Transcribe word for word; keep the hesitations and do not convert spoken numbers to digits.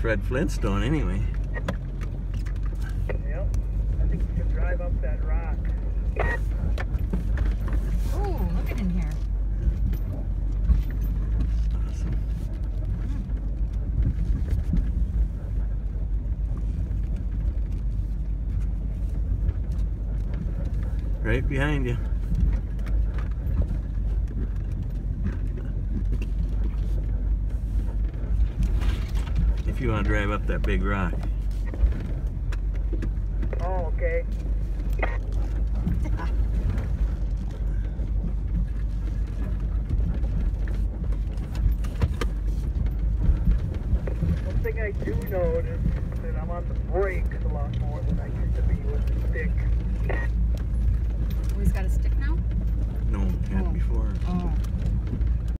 Fred Flintstone anyway. Yep. I think you can drive up that rock. Ooh, look at in here. Awesome. Right behind you. If you want to drive up that big rock. Oh, okay.